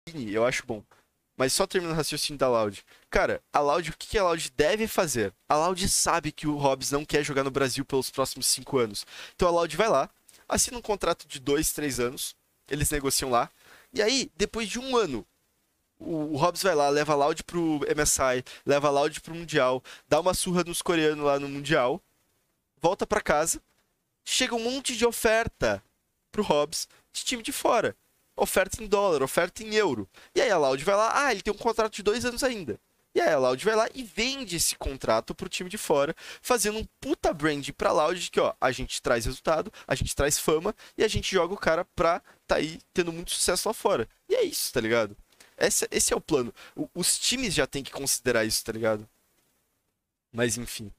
eu acho bom. Mas só terminando o raciocínio da Loud. Cara, a Loud, o que a Loud deve fazer? A Loud sabe que o Hobbs não quer jogar no Brasil pelos próximos 5 anos. Então a Loud vai lá, assina um contrato de 2, 3 anos, eles negociam lá, e aí, depois de um ano, o Hobbs vai lá, leva a Loud pro MSI, leva a Loud pro Mundial, dá uma surra nos coreanos lá no Mundial, volta pra casa, chega um monte de oferta pro Hobbs de time de fora. Oferta em dólar, oferta em euro. E aí a Loud vai lá, ele tem um contrato de 2 anos ainda. E aí a Loud vai lá e vende esse contrato pro time de fora, fazendo um puta brand pra Loud de que, ó, a gente traz resultado, a gente traz fama e a gente joga o cara pra tá aí tendo muito sucesso lá fora. E é isso, tá ligado? Esse é o plano. Os times já têm que considerar isso, tá ligado? Mas enfim.